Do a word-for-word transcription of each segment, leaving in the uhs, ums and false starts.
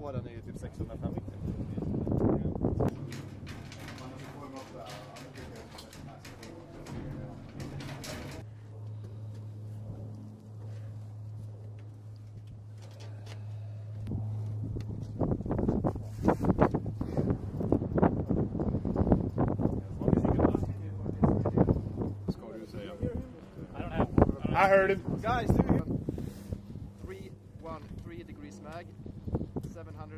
var den är ju typ sexhundrafemtio. I heard him. Guys, do you three one three degrees mag, seven hundred.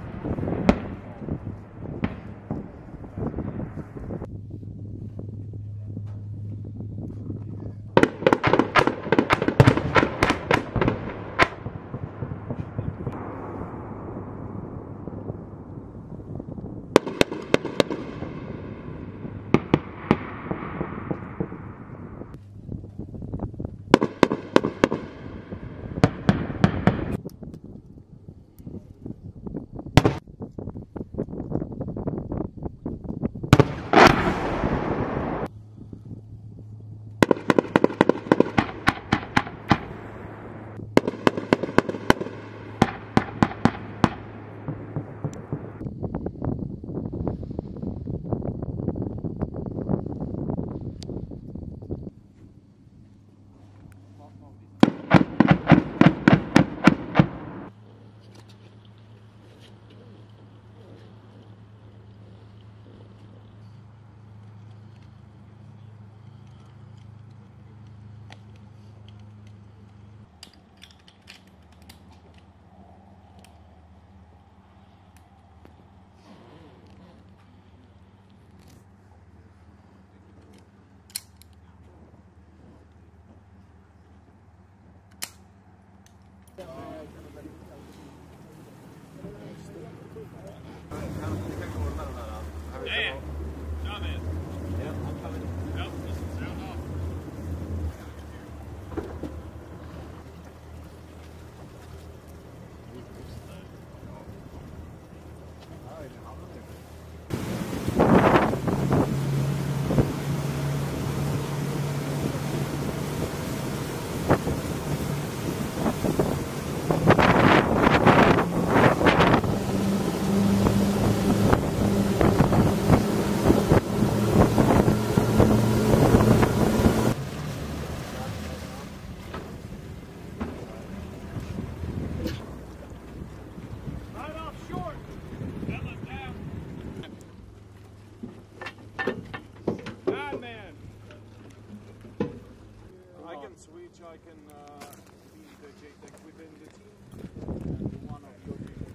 Yeah, John man. Yeah, I'm coming. Yep, just sound off. Switch, I can uh, be the J TEC within the team, and one of your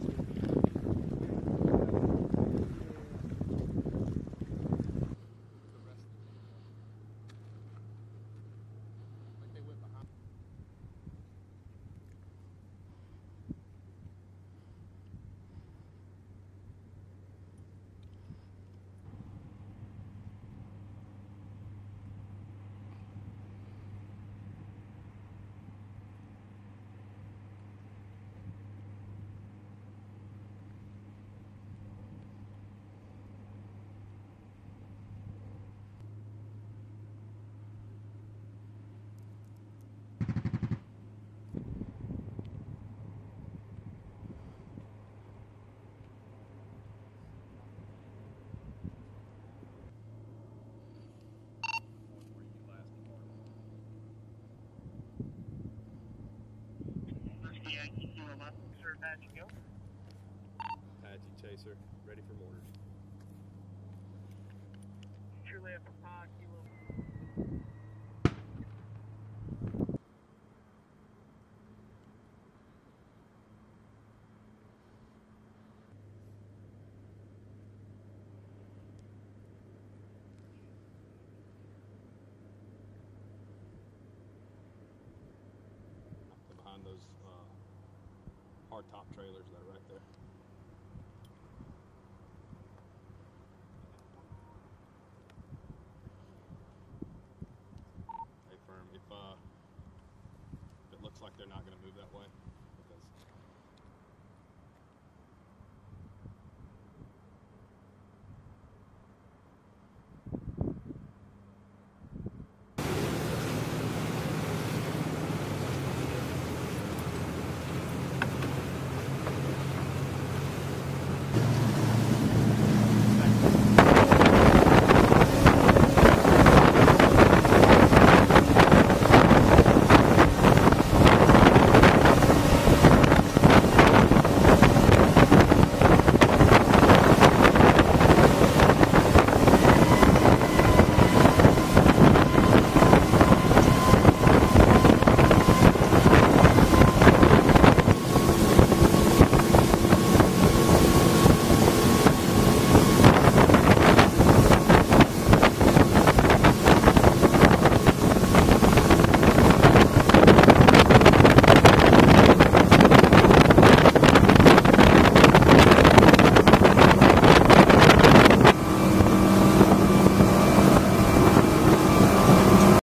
Apache Chaser, ready for mortars. Truly up a pod, kilo. Behind those uh, hard top trailers that are right there. Hey firm, if uh, if it looks like they're not going to move that way,